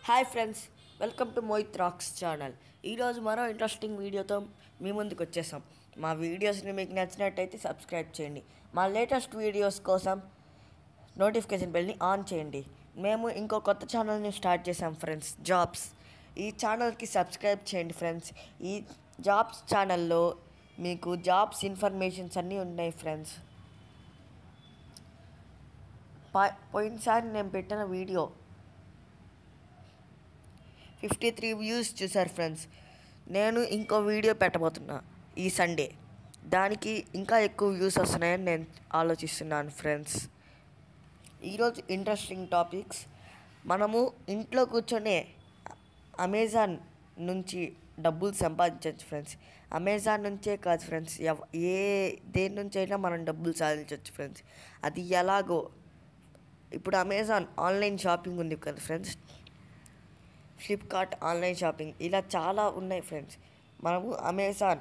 Hi friends, welcome to Mohit rocks channel. ఈరోజు మరో interesting వీడియోతో మీ ముందుకు వచ్చేసాం. మా వీడియోస్ని మీకు నచ్చినట్టయితే సబ్స్క్రైబ్ చేయండి. మా లేటెస్ట్ వీడియోస్ కోసం నోటిఫికేషన్ బెల్ని ఆన్ చేయండి. మేము ఇంకో కొత్త ఛానల్ని స్టార్ట్ చేసాం ఫ్రెండ్స్, జాబ్స్. ఈ ఛానల్కి సబ్స్క్రైబ్ చేయండి ఫ్రెండ్స్. ఈ జాబ్స్ ఛానల్లో మీకు జాబ్స్ ఇన్ఫర్మేషన్స్ అన్నీ ఉన్నాయి ఫ్రెండ్స్. పోయినసారి నేను పెట్టిన వీడియో 53 వ్యూస్ చూసారు ఫ్రెండ్స్. నేను ఇంకో వీడియో పెట్టబోతున్నా ఈ సండే. దానికి ఇంకా ఎక్కువ వ్యూస్ వస్తున్నాయని నేను ఆలోచిస్తున్నాను ఫ్రెండ్స్. ఈరోజు ఇంట్రెస్టింగ్ టాపిక్స్. మనము ఇంట్లో కూర్చొనే అమెజాన్ నుంచి డబ్బులు సంపాదించవచ్చు ఫ్రెండ్స్. అమెజాన్ నుంచే కాదు ఫ్రెండ్స్, దేని నుంచి అయినా మనం డబ్బులు సాధించవచ్చు ఫ్రెండ్స్. అది ఎలాగో ఇప్పుడు అమెజాన్ ఆన్లైన్ షాపింగ్ ఉంది కదా ఫ్రెండ్స్, ఫ్లిప్కార్ట్ ఆన్లైన్ షాపింగ్, ఇలా చాలా ఉన్నాయి ఫ్రెండ్స్. మనము అమెజాన్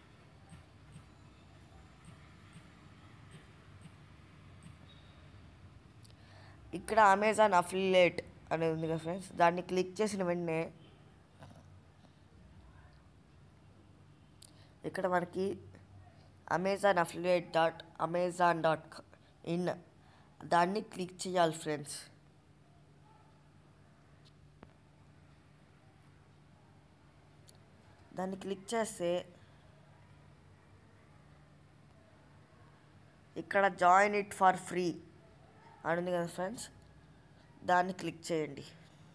ఇక్కడ అమెజాన్ అఫిలియేట్ అనేది ఉంది కదా ఫ్రెండ్స్, దాన్ని క్లిక్ చేసిన వెంటనే ఇక్కడ మనకి అమెజాన్ అఫిలియేట్ .amazon.in దాన్ని క్లిక్ చేయాలి ఫ్రెండ్స్. దాన్ని క్లిక్ చేస్తే ఇక్కడ జాయిన్ ఇట్ ఫర్ ఫ్రీ అని ఉంది కదా ఫ్రెండ్స్, దాన్ని క్లిక్ చేయండి.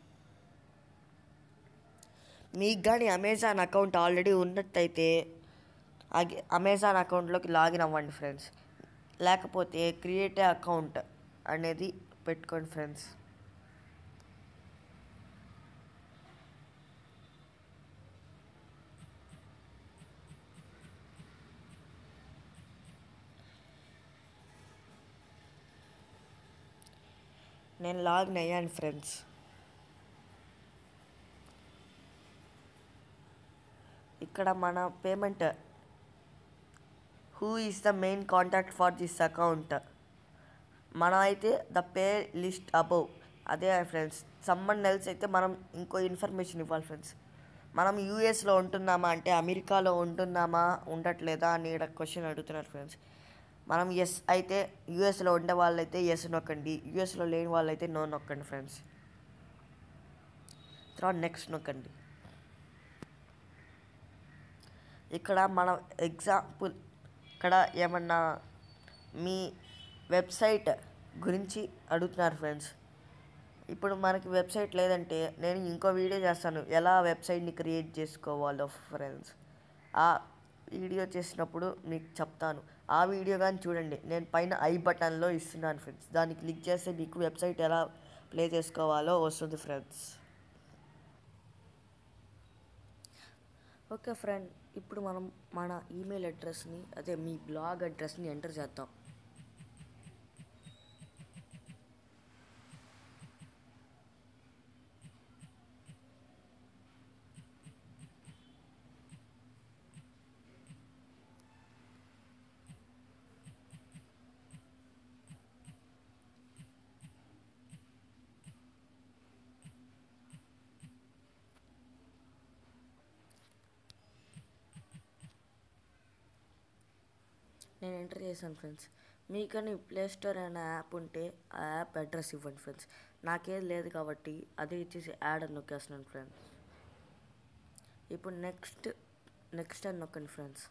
మీకు కానీ అమెజాన్ అకౌంట్ ఆల్రెడీ ఉన్నట్టయితే అమెజాన్ అకౌంట్లోకి లాగిన్ అవ్వండి ఫ్రెండ్స్. లేకపోతే క్రియేట్ ఏ అకౌంట్ అనేది పెట్టుకోండి ఫ్రెండ్స్. నేను లాగిన్ అయ్యాను ఫ్రెండ్స్. ఇక్కడ మన payment, who is the main contact for this account, మనం అయితే ద పే లిస్ట్ అబౌవ్, అదే ఫ్రెండ్స్. సమ్మన్ ఎల్స్ అయితే మనం ఇంకో ఇన్ఫర్మేషన్ ఇవ్వాలి ఫ్రెండ్స్. మనం యూఎస్లో ఉంటున్నామా అంటే అమెరికాలో ఉంటున్నామా ఉండట్లేదా అని ఇక్కడ క్వశ్చన్ అడుగుతున్నారు ఫ్రెండ్స్. మనం ఎస్ అయితే యూఎస్లో ఉండే వాళ్ళైతే ఎస్ నొక్కండి, యూఎస్లో లేని వాళ్ళైతే నో నొక్కండి ఫ్రెండ్స్. తర్వాత నెక్స్ట్ నొక్కండి. ఇక్కడ మనం ఎగ్జాంపుల్ ఇక్కడ ఏమన్నా మీ వెబ్సైట్ గురించి అడుగుతున్నారు ఫ్రెండ్స్. ఇప్పుడు మనకి వెబ్సైట్ లేదంటే నేను ఇంకో వీడియో చేస్తాను ఎలా వెబ్సైట్ని క్రియేట్ చేసుకోవాలో ఫ్రెండ్స్. ఆ వీడియో చేసినప్పుడు మీకు చెప్తాను. ఆ వీడియో కానీ చూడండి, నేను పైన ఐ బటన్లో ఇస్తున్నాను ఫ్రెండ్స్. దాన్ని క్లిక్ చేస్తే మీకు వెబ్సైట్ ఎలా ప్లే చేసుకోవాలో వస్తుంది ఫ్రెండ్స్. ఓకే ఫ్రెండ్, ఇప్పుడు మనం మన ఈమెయిల్ అడ్రస్ని, అదే మీ బ్లాగ్ అడ్రస్ని ఎంటర్ చేద్దాం. నేను ఎంటర్ చేశాను ఫ్రెండ్స్. మీకని ప్లే స్టోర్ అనే యాప్ ఉంటే ఆ యాప్ అడ్రస్ ఇవ్వండి ఫ్రెండ్స్. నాకేది లేదు కాబట్టి అదే ఇచ్చేసి యాడ్ అని నొక్కేస్తున్నాను ఫ్రెండ్స్. ఇప్పుడు నెక్స్ట్ అని నొక్కండి ఫ్రెండ్స్.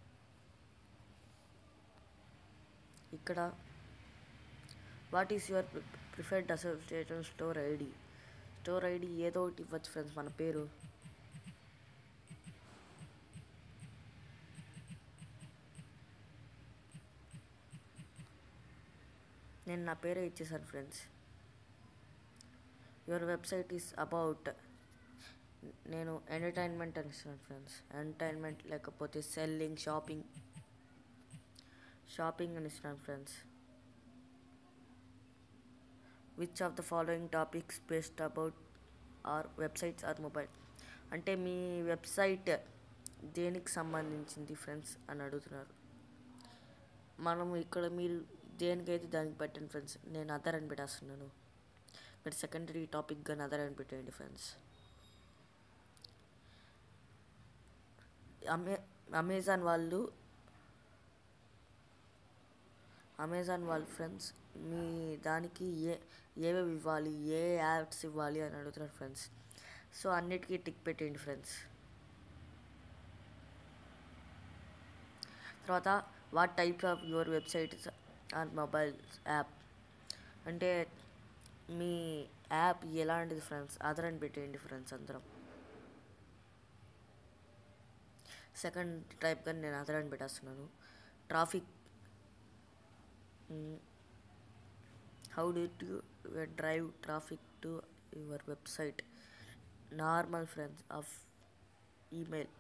ఇక్కడ what is your preferred association store ID ఏదో ఒకటి ఇవ్వచ్చు ఫ్రెండ్స్, మన పేరు. నేను నా పేరే ఇచ్చేసాను friends. Your website is about, నేను ఎంటర్టైన్మెంట్ అని ఇస్తున్నాను ఫ్రెండ్స్. ఎంటర్టైన్మెంట్ లేకపోతే సెల్లింగ్, షాపింగ్ అని ఇస్తున్నాను friends. Which of the following topics based about are websites or mobile, అంటే మీ వెబ్సైట్ దేనికి సంబంధించింది ఫ్రెండ్స్ అని అడుగుతున్నారు. మనం ఇక్కడ మీరు దేనికైతే దానికి పెట్టండి ఫ్రెండ్స్. నేను అదర్ అని పెట్టేస్తున్నాను. ఇక్కడ సెకండరీ టాపిక్ కానీ అదర్ అని పెట్టేయండి ఫ్రెండ్స్. అమెజాన్ వాళ్ళు ఫ్రెండ్స్ మీ దానికి ఏవేవి ఇవ్వాలి, ఏ యాప్స్ ఇవ్వాలి అని అడుగుతున్నారు ఫ్రెండ్స్. సో అన్నిటికీ టిక్ పెట్టేయండి ఫ్రెండ్స్. తర్వాత what type of your websites and mobile app అంటే మీ యాప్ ఎలాంటిది ఫ్రెండ్స్, అదర్ అని పెట్టేయండి ఫ్రెండ్స్ అందరం. సెకండ్ టైప్ కానీ నేను అదర్ అని పెట్టేస్తున్నాను. Traffic, how do you drive traffic to your website. Normal friends of email.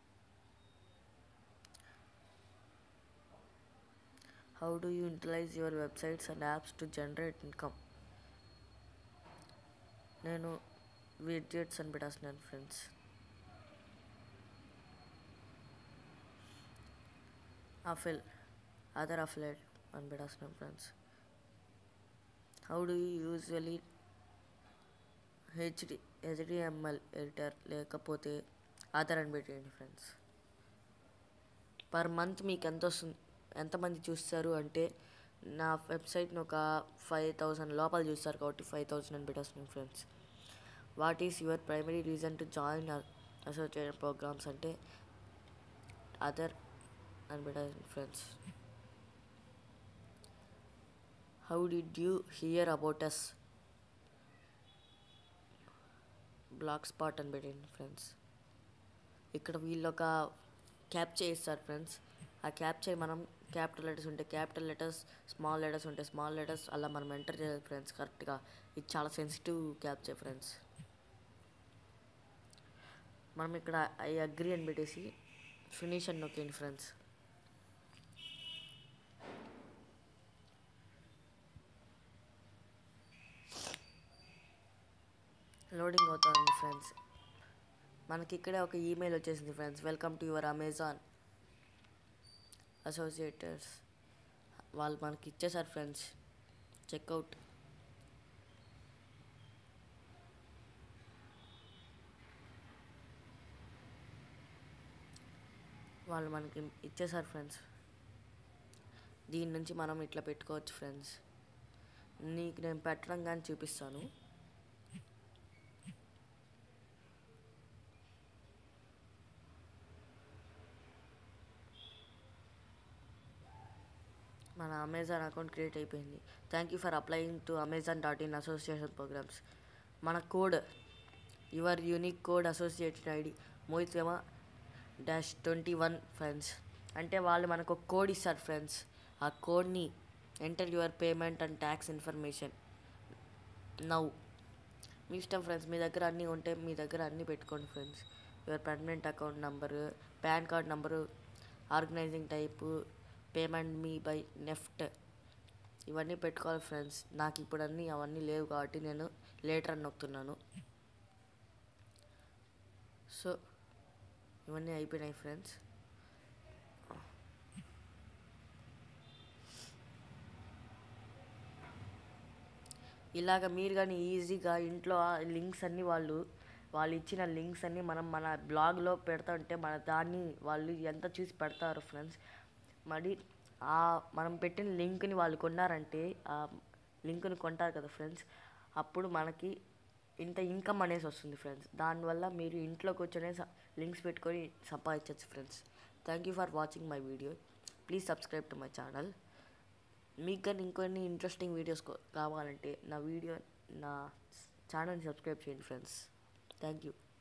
How do you utilize your websites and apps to generate income. నేను widgets అని పెట్టేస్తున్నాను ఫ్రెండ్స్. అదర్ అఫిలియేట్ అని పెట్టేస్తున్నాను friends. How do you usually HTML editor లేకపోతే other అని పెట్టేయండి friends. Per month మీకు ఎంతమంది చూస్తారు అంటే నా వెబ్సైట్ని ఒక 5,000 లోపల చూస్తారు కాబట్టి 5,000 అని పెట్టేస్తున్నాను friends. What is your primary reason to join associated programs అంటే అదర్ అని పెట్టేస్తున్నాను friends. How did you hear about us. Blogspot అని పెట్టండి ఫ్రెండ్స్. ఇక్కడ వీళ్ళు ఒక క్యాప్చర్ ఇస్తారు ఫ్రెండ్స్. ఆ క్యాప్చర్ మనం క్యాపిటల్ లెటర్స్ ఉంటే క్యాపిటల్ లెటర్స్, స్మాల్ లెటర్స్ ఉంటే స్మాల్ లెటర్స్ అలా మనం ఎంటర్ చేయాలి ఫ్రెండ్స్ కరెక్ట్గా. ఇది చాలా సెన్సిటివ్ క్యాప్చర్ ఫ్రెండ్స్. మనం ఇక్కడ ఐ అగ్రీ అని పెట్టేసి ఫినిష్ అని నొక్కండి ఫ్రెండ్స్. లోడింగ్ అవుతుంది ఫ్రెండ్స్. మనకి ఇక్కడే ఒక ఈమెయిల్ వచ్చేసింది friends. Welcome to your Amazon associaters. వాళ్ళు మనకి ఇచ్చేసారు ఫ్రెండ్స్. చెక్అవుట్. వాళ్ళు మనకి ఇచ్చేసారు ఫ్రెండ్స్. దీని నుంచి మనం ఇట్లా పెట్టుకోవచ్చు ఫ్రెండ్స్. నీకు నేను పెట్టడం కానీ చూపిస్తాను. మన అమెజాన్ అకౌంట్ క్రియేట్ అయిపోయింది. Thank you for applying to amazon.in association programs. మన code your unique code associated ID Mohit Vema -21 friends. అంటే వాళ్ళు మనకు ఒక కోడ్ ఇస్తారు ఫ్రెండ్స్. ఆ కోడ్ని enter your payment and tax information now. మీ ఇష్టం ఫ్రెండ్స్. మీ దగ్గర అన్నీ ఉంటే మీ దగ్గర అన్నీ పెట్టుకోండి friends. Your permanent account number, PAN card number, organizing type, payment మీ బై నెఫ్ట్, ఇవన్నీ పెట్టుకోవాలి ఫ్రెండ్స్. నాకు ఇప్పుడు అవన్నీ లేవు కాబట్టి నేను లేటర్ అని నొక్కుతున్నాను. సో ఇవన్నీ అయిపోయినాయి ఫ్రెండ్స్. ఇలాగ మీరు కానీ ఈజీగా ఇంట్లో లింక్స్ అన్నీ వాళ్ళు ఇచ్చిన లింక్స్ అన్నీ మనం మన బ్లాగ్లో పెడతాంటే దాన్ని వాళ్ళు ఎంత చూసి పెడతారు ఫ్రెండ్స్. మరి మనం పెట్టిన లింక్ని వాళ్ళు కొన్నారంటే ఆ లింక్ని కొంటారు కదా ఫ్రెండ్స్, అప్పుడు మనకి ఇంత ఇన్కమ్ అనేసి వస్తుంది ఫ్రెండ్స్. దానివల్ల మీరు ఇంట్లో కూర్చొనే లింక్స్ పెట్టుకొని సంపాదించవచ్చు friends. Thank you for watching my video. Please subscribe to my channel. మీకు కానీ ఇంకొన్ని ఇంట్రెస్టింగ్ వీడియోస్ కావాలంటే నా ఛానల్ని సబ్స్క్రైబ్ చేయండి ఫ్రెండ్స్. Thank you.